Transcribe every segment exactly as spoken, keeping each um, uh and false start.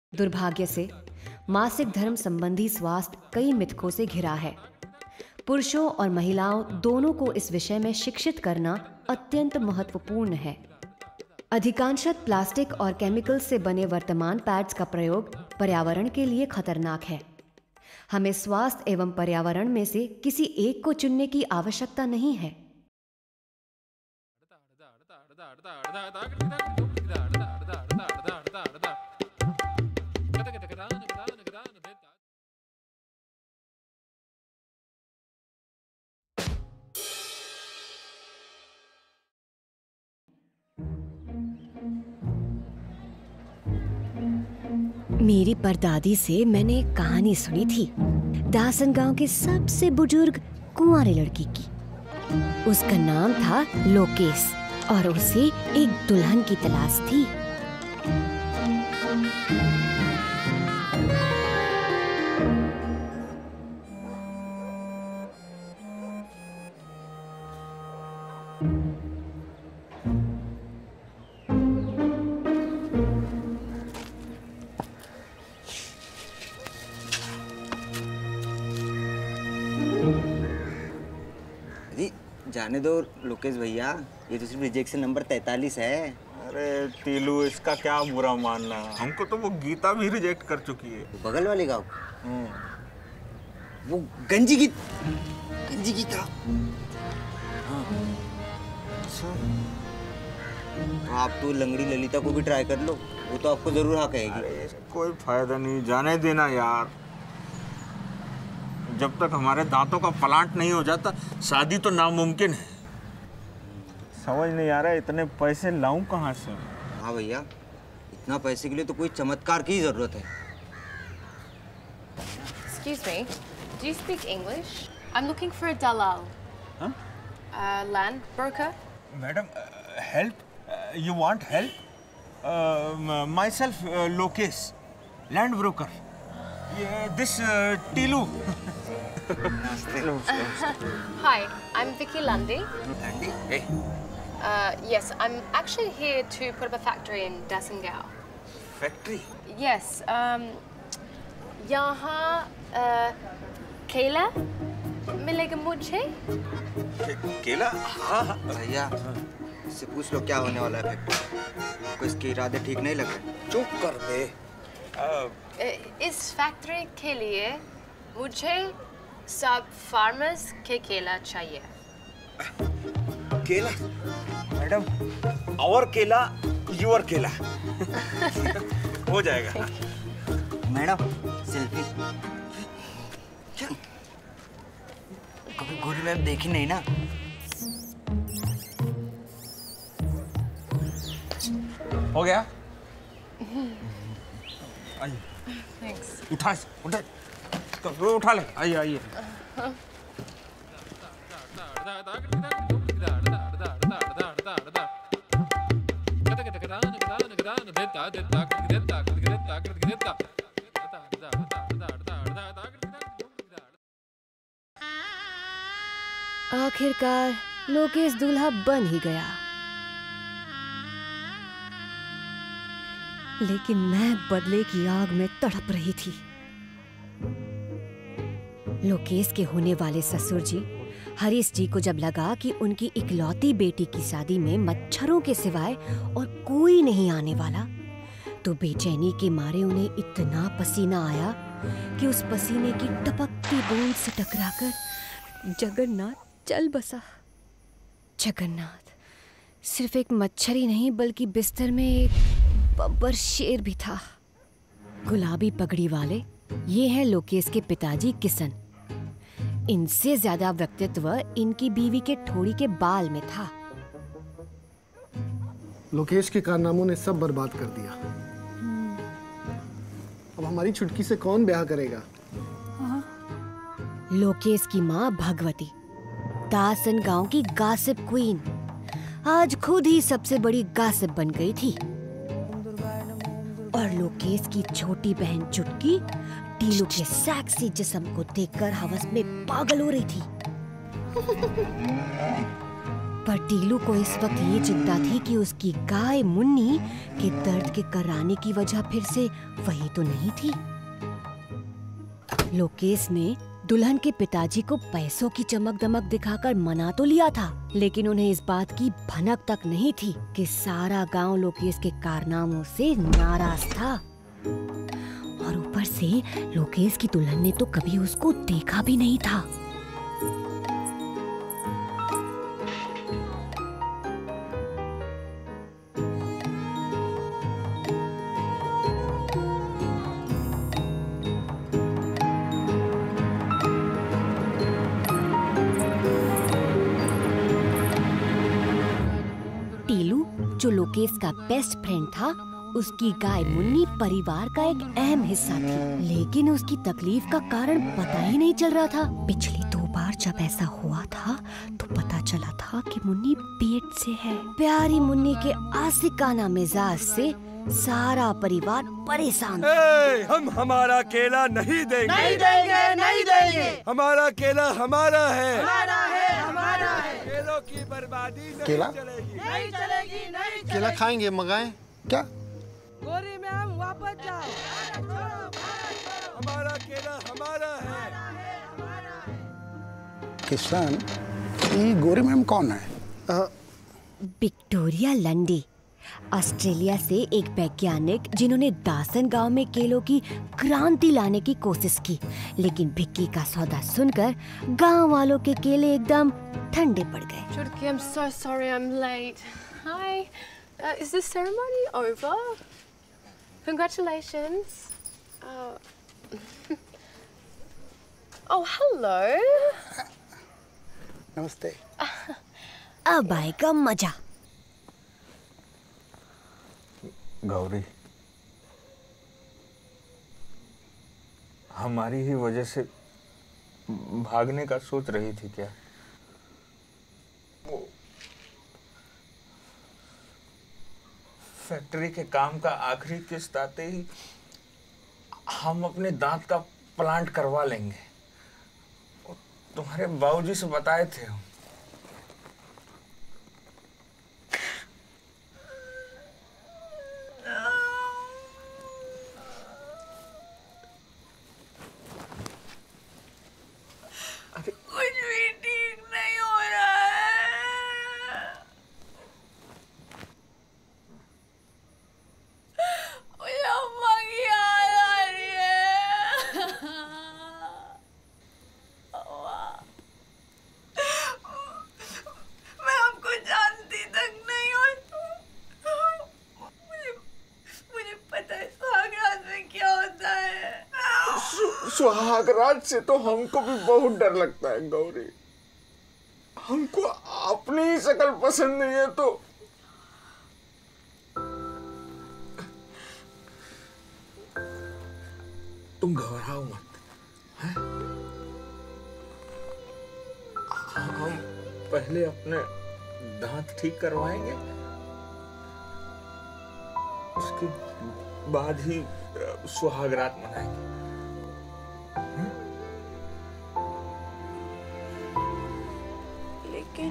दुर्भाग्य से मासिक धर्म संबंधी स्वास्थ्य कई मिथकों से घिरा है। पुरुषों और महिलाओं दोनों को इस विषय में शिक्षित करना अत्यंत महत्वपूर्ण है। अधिकांशतः प्लास्टिक और केमिकल से बने वर्तमान पैड्स का प्रयोग पर्यावरण के लिए खतरनाक है। हमें स्वास्थ्य एवं पर्यावरण में से किसी एक को चुनने की आवश्यकता नहीं है। मेरी परदादी से मैंने एक कहानी सुनी थी, दासन गांव के सबसे बुजुर्ग कुंवारे लड़की की। उसका नाम था लोकेश और उसे एक दुल्हन की तलाश थी। जाने दो लोकेश भैया, ये तो सिर्फ रिजेक्शन नंबर तैतालीस है। अरे टीलू, इसका क्या बुरा मानना, हमको तो वो गीता भी रिजेक्ट कर चुकी है। वो बगल वाले गाँव वो गंजी गीत गंजी गीता। हाँ। तो आप तो लंगड़ी ललिता को भी ट्राई कर लो, वो तो आपको जरूर हाँ कहेगी। अरे कोई फायदा नहीं, जाने देना यार। जब तक हमारे दांतों का प्लांट नहीं हो जाता शादी तो नामुमकिन है। समझ नहीं आ रहा है इतने पैसे लाऊं कहाँ से। हाँ भैया, इतना पैसे के लिए तो कोई चमत्कार की जरूरत है। Excuse me, do you speak English? I'm looking for a dalal. Huh? A land broker. Madam, uh, help? Uh, you want help? Uh, myself, uh, Lokesh, land broker. Yeah, this uh, Tilu. Hi, I'm Vicky Lundy. Lundy? Hey. Uh, yes, I'm actually here to put up a factory in Dasengao. Factory? Yes. Um, यहाँ uh, केला मिलेगा मुझे? केला? हाँ हाँ भैया, इससे पूछ लो क्या होने वाला है फैक्ट्री। आपको इसके इरादे ठीक नहीं लग रहे? चुप कर दे। इस फैक्ट्री के लिए मुझे सब फार्मर्स के केला चाहिए। केला? मैडम, और केला, योर केला। हो जाएगा। Madam, selfie. कभी गोरी मैम देखी नहीं ना? हो गया? आइए। Thanks. उठा उठा तो उठा ले। आइए आइए। आखिरकार लोकेश दूल्हा बन ही गया, लेकिन मैं बदले की आग में तड़प रही थी। लोकेश के होने वाले ससुर जी हरीश जी को जब लगा कि उनकी इकलौती बेटी की शादी में मच्छरों के सिवाय और कोई नहीं आने वाला, तो बेचैनी के मारे उन्हें इतना पसीना आया कि उस पसीने की टपकती बूंद से टकराकर जगन्नाथ चल बसा। जगन्नाथ सिर्फ एक मच्छर ही नहीं बल्कि बिस्तर में एक बब्बर शेर भी था। गुलाबी पगड़ी वाले ये हैं लोकेश के पिताजी किशन। इनसे ज्यादा व्यक्तित्व इनकी बीवी के ठोड़ी के बाल में था। लोकेश के कारनामों ने सब बर्बाद कर दिया। अब हमारी छुटकी से कौन ब्याह करेगा? लोकेश की माँ भगवती, दासन गांव की गासिप क्वीन, आज खुद ही सबसे बड़ी गासिप बन गई थी। और लोकेश की छोटी बहन चुटकी टीलू के सेक्सी जिस्म को देखकर हवस में पागल हो रही थी। पर टीलू को इस वक्त ये चिंता थी कि उसकी गाय मुन्नी के दर्द के कराने की वजह फिर से वही तो नहीं थी। लोकेश ने दुल्हन के पिताजी को पैसों की चमक दमक दिखाकर मना तो लिया था, लेकिन उन्हें इस बात की भनक तक नहीं थी कि सारा गांव लोकेश के कारनामों से नाराज था। और ऊपर से लोकेश की दुल्हन ने तो कभी उसको देखा भी नहीं था। टीलू जो लोकेश का बेस्ट फ्रेंड था, उसकी गाय मुन्नी परिवार का एक अहम हिस्सा थी, लेकिन उसकी तकलीफ का कारण पता ही नहीं चल रहा था। पिछली दो बार जब ऐसा हुआ था तो पता चला था कि मुन्नी पेट से है। प्यारी मुन्नी के आशिकाना मिजाज से सारा परिवार परेशान था। ए, हम हमारा केला नहीं देंगे, नहीं देंगे, नहीं देंगे। हमारा केला हमारा है, हमारा है, हमारा है। केलों की बर्बादी नहीं केला? चलेगी, नहीं चलेगी, नहीं चलेगी। केला खाएंगे, मंगाएं क्या? गोरी मैम वापस जाओ। हमारा केला हमारा है। किशन, ये गोरी मैम कौन है? आ, विक्टोरिया लंडी, ऑस्ट्रेलिया से एक वैज्ञानिक जिन्होंने दासन गांव में केलों की क्रांति लाने की कोशिश की, लेकिन भिक्की का सौदा सुनकर गांव वालों के केले एकदम ठंडे पड़ गए। Chutki, I'm so sorry I'm late. Hi. Uh, is the ceremony over? Congratulations. Uh, oh, hello. नमस्ते। अब आएगा मजा। गौरी, हमारी ही वजह से भागने का सोच रही थी क्या? फैक्ट्री के काम का आखिरी किस्त आते ही हम अपने दांत का प्लांट करवा लेंगे। तुम्हारे बाबूजी से बताए थे हम। कुछ भी ठीक नहीं हो रहा है। मुझे अम्मा की याद आ रही है। अम्मा, मैं आपको जानती तक नहीं हूँ। मुझे मुझे पता है सुहागरात में क्या होता है। सुहागरात से तो हमको भी बहुत डर लगता है गौरी। हमको अपनी ही शक्ल पसंद नहीं है तो तुम घबराओ मत, हैं? हम पहले अपने दांत ठीक करवाएंगे, उसके बाद ही सुहागरात मनाएंगे। लेकिन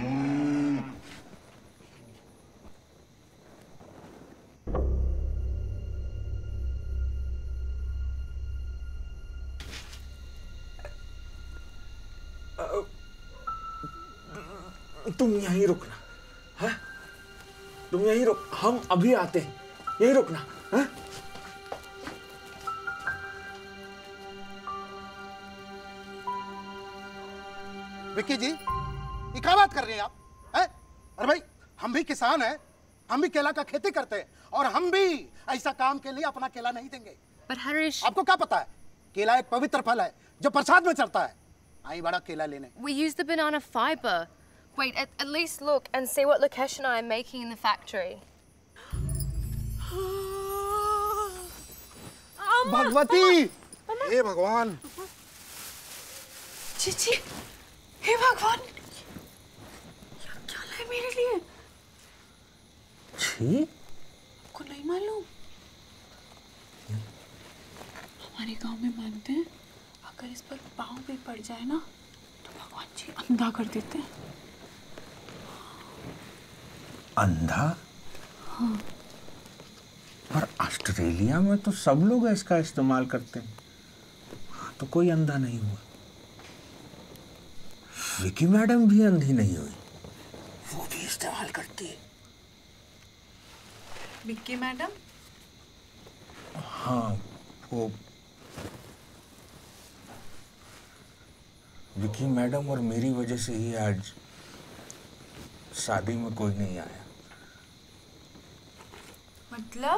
तुम यहीं रुकना, है? तुम यहीं रुक, हम अभी आते हैं। यहीं रुकना, है? विक्की जी, ये क्या बात कर रहे हैं आप? हैं? अरे भाई, हम भी किसान हैं, हम भी केला का खेती करते हैं, और हम भी ऐसा काम के लिए अपना केला नहीं देंगे। But Harish, आपको क्या पता है? केला एक पवित्र फल है जो प्रसाद में चढ़ता है। आई बड़ा केला लेने। we use the banana fiber. Wait, at, at least look and see what Lokesh and I are making in the factory. Bhagwati, हे भगवान। चीची, हे भगवान, क्या लाए मेरे लिए? छी? आपको नहीं मालूम? हमारे गांव में मानते हैं अगर इस पर पाँव भी पड़ जाए ना तो भगवान जी अंधा कर देते हैं। अंधा? हाँ। पर ऑस्ट्रेलिया में तो सब लोग इसका इस्तेमाल करते हैं, तो कोई अंधा नहीं हुआ। विकी मैडम भी अंधी नहीं हुई, वो भी इस्तेमाल करती है। विक्की मैडम? हाँ, वो विकी मैडम और मेरी वजह से ही आज शादी में कोई नहीं आया। मतलब?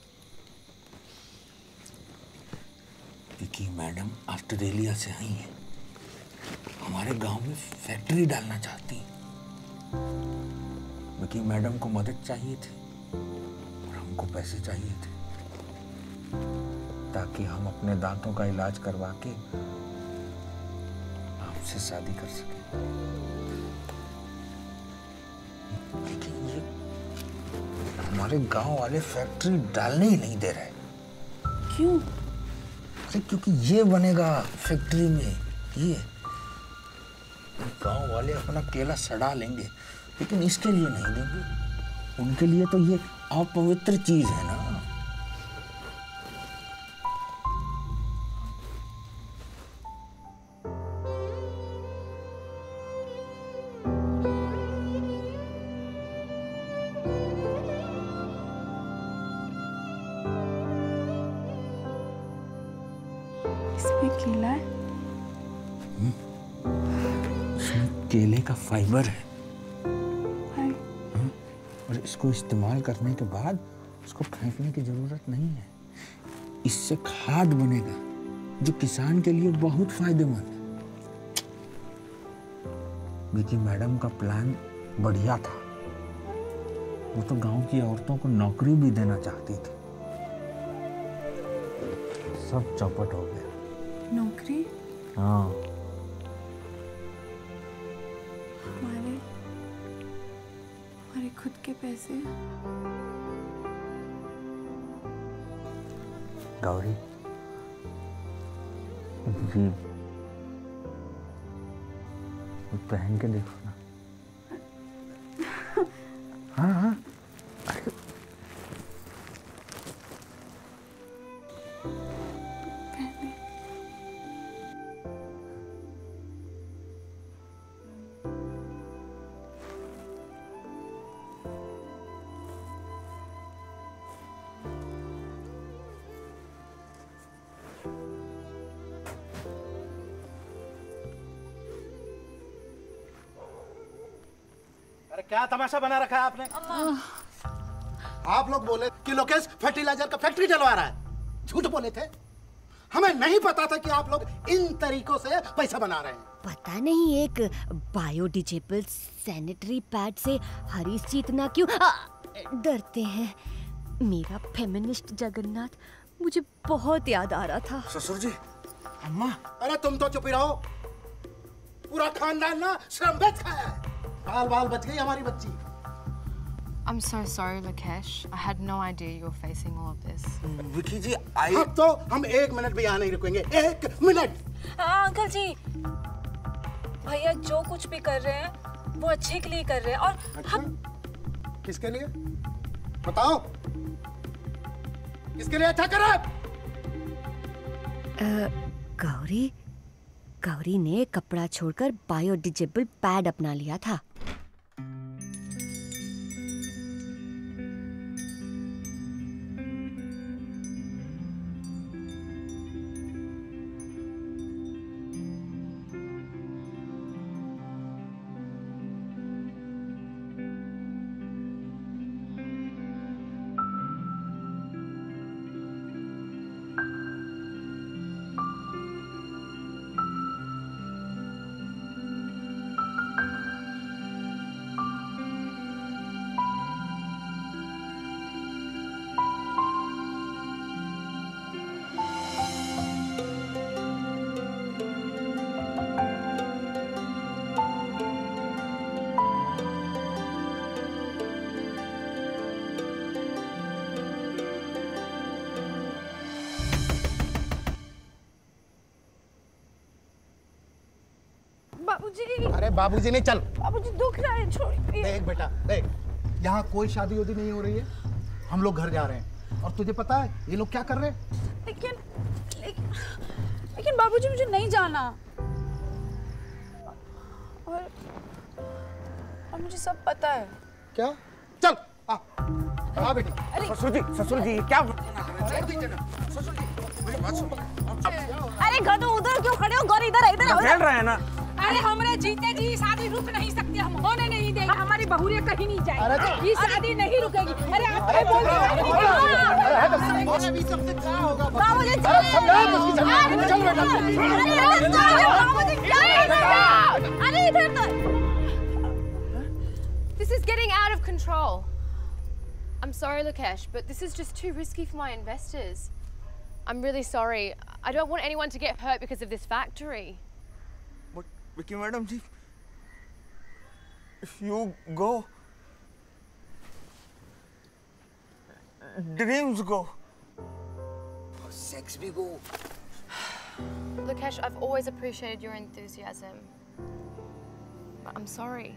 विकी मैडम ऑस्ट्रेलिया से आई हैं, हमारे गांव में फैक्ट्री डालना चाहती। विकी मैडम को मदद चाहिए थी और हमको पैसे चाहिए थे, ताकि हम अपने दांतों का इलाज करवा के आपसे शादी कर सकें। लेकिन ये हमारे गांव वाले फैक्ट्री डालने ही नहीं दे रहे। क्यों? अरे क्योंकि ये बनेगा फैक्ट्री में, ये गांव वाले अपना केला सड़ा लेंगे, लेकिन इसके लिए नहीं देंगे। उनके लिए तो ये अपवित्र चीज है ना। इसमें केला है? इसमें केले का फाइबर है, है। और इसको इस्तेमाल करने के बाद उसको फेंकने की जरूरत नहीं है। इससे खाद बनेगा जो किसान के लिए बहुत फायदेमंद है। विकी मैडम का प्लान बढ़िया था, वो तो गांव की औरतों को नौकरी भी देना चाहती थी। सब चौपट हो गया। नौकरी? हाँ, हमारे हमारे खुद के पैसे? गौरी जी, वो पहन के देखो ना। हाँ हाँ, अरे अरे क्या तमाशा बना रखा है आपने? आप लोग बोले कि लोकेश फर्टिलाइजर का फैक्ट्री डलवा रहा है। झूठ बोले थे। हमें नहीं पता था कि आप लोग इन तरीकों से पैसा बना रहे हैं। पता नहीं एक बायोडिजेबल सैनिटरी पैड से हरीश जी इतना क्यों आ, डरते हैं। मेरा फेमिनिस्ट जगन्नाथ मुझे बहुत याद आ रहा था। ससुर जी, अम्मा। अरे तुम तो चुप ही रहो। पूरा खानदान ना श्रम बेच खाया है। बाल बाल बच गई हमारी बच्ची। I'm so sorry, Lakesh. I had no idea you were facing all of this. Vicky जी, आई अब तो हम एक मिनट भी यहाँ नहीं रुकेंगे। एक मिनट। हाँ अंकल जी, भैया जो कुछ भी कर रहे हैं वो अच्छे के लिए कर रहे हैं। और अच्छा, किसके लिए बताओ? किसके लिए अच्छा कर रहा है? गौरी गौरी ने कपड़ा छोड़कर बायोडिजेबल पैड अपना लिया था। बाबूजी, अरे बाबूजी नहीं, चल। बाबूजी दुख रहा है, छोड़िए। देख बेटा, देख यहाँ कोई शादी उदी नहीं हो रही है। हम लोग घर जा रहे हैं और तुझे पता है ये लोग क्या कर रहे हैं? लेकिन लेकिन लेकिन बाबूजी मुझे नहीं जाना। और और मुझे सब पता है। क्या? चल आ आ बेटा। ससुर जी, ससुर जी क्या? अरे गधो उधर क्यों खड़े हो? गौर इधर इधर आओ। खेल रहे हैं ना। अरे हमरे जीते जी शादी रुक नहीं सकती, हम होने नहीं देंगे। हमारी बहुरिया कहीं नहीं जाएगी, ये शादी नहीं रुकेगी। अरे आप क्या बोल रहे हो? अभी सबसे क्या होगा? बाबूजी चल बेटा। अरे इधर तो। This is getting out of control. I'm sorry, Lukesh, but this is just too risky for my investors. I'm really sorry. I don't want anyone to get hurt because of this factory. But Vicky madam ji, if you go, dreams go. Sex भी go. Lukesh, I've always appreciated your enthusiasm. But I'm sorry.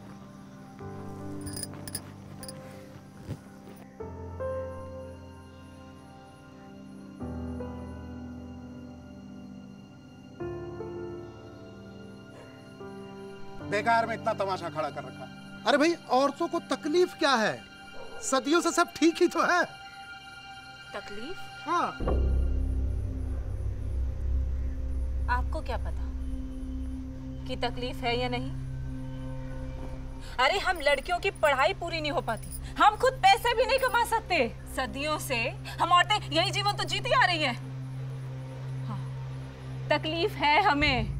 बेकार में इतना तमाशा खड़ा कर रखा। अरे भाई औरतों को तकलीफ क्या है? सदियों से सब ठीक ही तो है। तकलीफ? हाँ। आपको क्या पता कि तकलीफ है या नहीं? अरे हम लड़कियों की पढ़ाई पूरी नहीं हो पाती, हम खुद पैसे भी नहीं कमा सकते। सदियों से हम औरतें यही जीवन तो जीती आ रही हैं। हाँ, तकलीफ है हमें।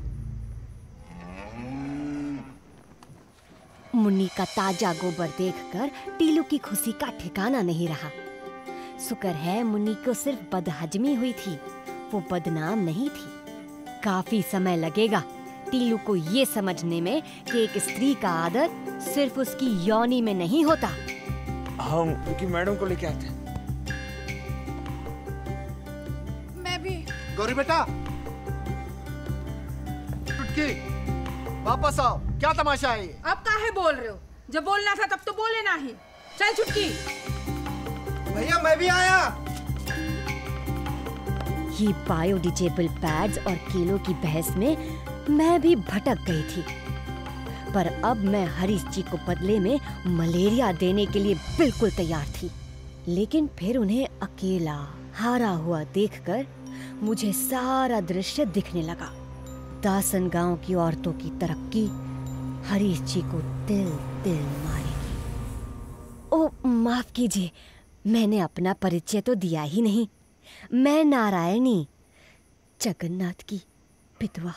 मुन्नी का ताजा गोबर देखकर टीलू की खुशी का ठिकाना नहीं रहा। शुक्र है मुन्नी को सिर्फ बदहजमी हुई थी, वो बदनाम नहीं थी। काफी समय लगेगा टीलू को ये समझने में कि एक स्त्री का आदर सिर्फ उसकी योनि में नहीं होता। हम विकी मैडम को लेके आते हैं। मैं भी। गौरी बेटा, टुटकी, वापस आओ। क्या तमाशा है ये? अब काहे बोल रहे हो? जब बोलना था तब तो बोले ना ही। चल चुटकी। भैया मैं भी आया। ये बायोडिग्रेडेबल पैड्स और केलों की बहस में मैं भी भटक गई थी, पर अब मैं हरीश जी को बदले में मलेरिया देने के लिए बिल्कुल तैयार थी। लेकिन फिर उन्हें अकेला हारा हुआ देखकर मुझे सारा दृश्य दिखने लगा। दासन गांव की औरतों की तरक्की हरीश जी को दिल दिल मारेगी। ओ माफ कीजिए, मैंने अपना परिचय तो दिया ही नहीं। मैं नारायणी, जगन्नाथ की विधवा।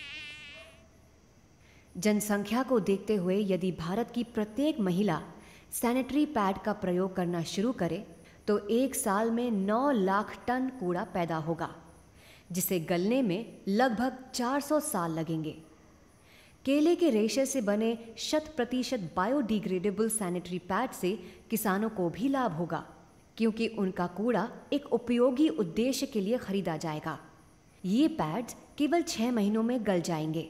जनसंख्या को देखते हुए यदि भारत की प्रत्येक महिला सैनिटरी पैड का प्रयोग करना शुरू करे तो एक साल में नौ लाख टन कूड़ा पैदा होगा, जिसे गलने में लगभग चार सौ साल लगेंगे। केले के रेशे से बने शत प्रतिशत बायोडिग्रेडेबल सैनिटरी पैड से किसानों को भी लाभ होगा, क्योंकि उनका कूड़ा एक उपयोगी उद्देश्य के लिए खरीदा जाएगा। ये पैड्स केवल छह महीनों में गल जाएंगे।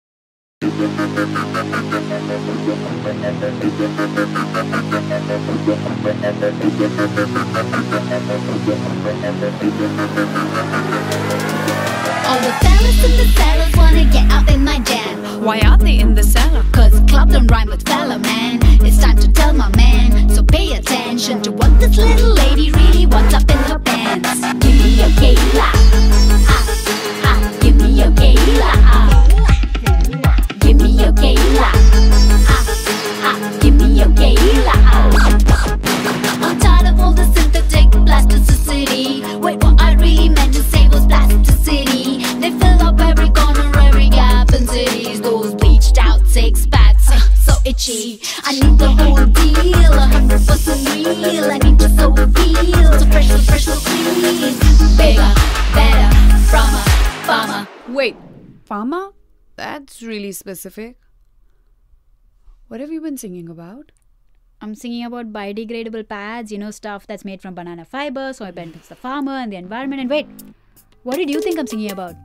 All the fellas in the cellar wanna get out in my jam. Why are they in the cellar? Cause club don't rhyme with fella, man. It's time to tell my man. So pay attention to what this little lady really wants up in her pants. Give me your Kayla. Ha, ha, give me your Kayla. Give me your Kayla. Ha, ha, give me your Kayla. I'm tired of all the synthetic plasticity. Wait, what I really meant to say was plasticity. They fill up every corner, every gap in cities. Those bleached out six packs, uh, so itchy. I need the whole deal, a hundred percent real. I need to so feel, so fresh, so fresh, so clean. Bigger, better, from a farmer. Wait, farmer? That's really specific. What have you been singing about? I'm singing about biodegradable pads, you know, stuff that's made from banana fiber, so it benefits the farmer and the environment. And wait, what did you think I'm singing about?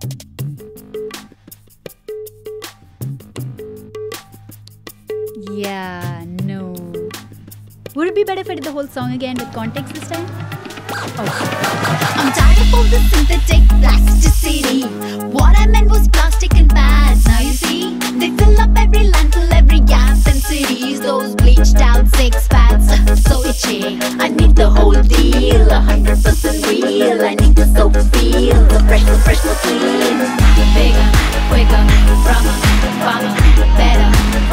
Yeah, no. Would it be better if I did the whole song again with context this time? I'm tired of all the synthetic plasticity. What I meant was plastic and pads. Now you see, they fill up every landfill, every gap in cities. Those bleached out six packs, so itchy. I need the whole deal, a hundred percent real. I need the soap feel, the fresh, the fresh, the clean. Bigger, quicker, stronger, farmer, better.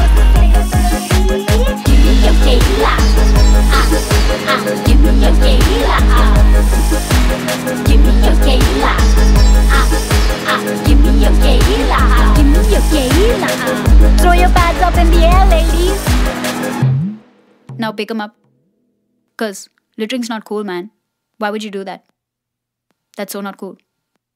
Give me your Kayla, ah, ah, give me your Kayla, ah. Give me your Kayla, ah, ah, give me your Kayla, ah. Give me your Kayla, ah. Throw your pads up in the air, ladies. Now pick him up. Cause littering's not cool, man. Why would you do that? That's so not cool.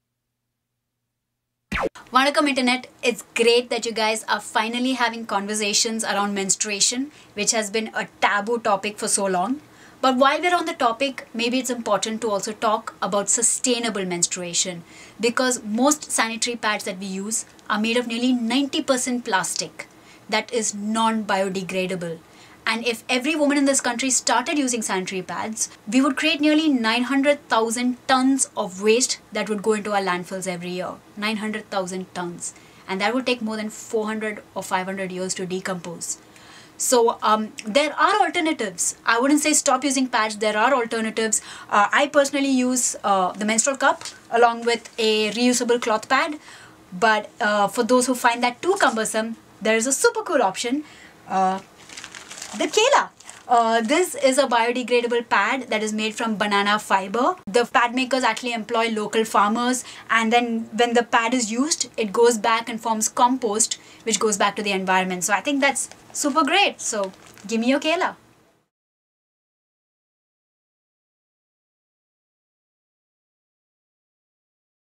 Vanakkam Internet, it's great that you guys are finally having conversations around menstruation, which has been a taboo topic for so long. But while we're on the topic, maybe it's important to also talk about sustainable menstruation, because most sanitary pads that we use are made of nearly ninety percent plastic that is non-biodegradable. And if every woman in this country started using sanitary pads, we would create nearly nine hundred thousand tons of waste that would go into our landfills every year. nine hundred thousand tons. And that would take more than four hundred or five hundred years to decompose. So um, there are alternatives. I wouldn't say stop using pads. There are alternatives. Uh, I personally use uh, the menstrual cup along with a reusable cloth pad. But uh, for those who find that too cumbersome, there is a super cool option. Uh, The Kayla. Uh, this is a biodegradable pad that is made from banana fiber. The pad makers actually employ local farmers, and then when the pad is used, it goes back and forms compost, which goes back to the environment. So I think that's super great. So give me your Kayla.